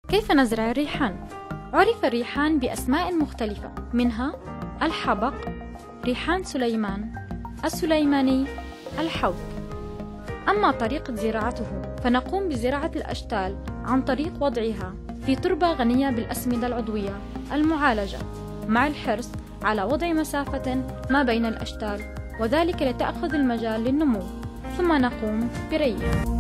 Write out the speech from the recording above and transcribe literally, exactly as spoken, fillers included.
كيف نزرع الريحان؟ عرف الريحان بأسماء مختلفة، منها الحبق، ريحان سليمان، السليماني، الحوت. أما طريقة زراعته فنقوم بزراعة الأشتال عن طريق وضعها في تربة غنية بالأسمدة العضوية المعالجة، مع الحرص على وضع مسافة ما بين الأشتال، وذلك لتأخذ المجال للنمو، ثم نقوم بريها.